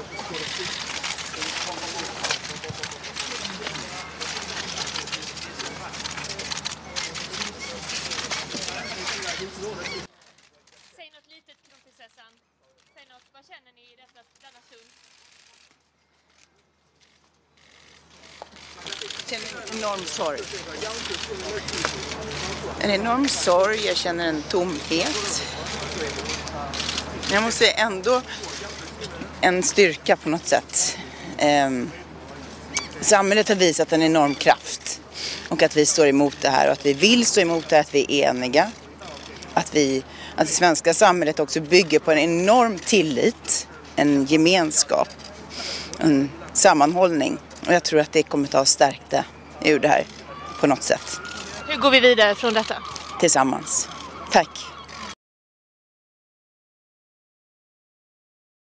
Säg något litet, kronprinsessan. Säg något, vad känner ni i denna stund? Jag känner en enorm sorg. En enorm sorg, jag känner en tomhet. Men jag måste säga ändå en styrka på något sätt. Samhället har visat en enorm kraft. Och att vi står emot det här och att vi vill stå emot det här, att vi är eniga. Att det svenska samhället också bygger på en enorm tillit, en gemenskap, en sammanhållning. Och jag tror att det kommer att ta stärkta ur det här på något sätt. Hur går vi vidare från detta? Tillsammans. Tack.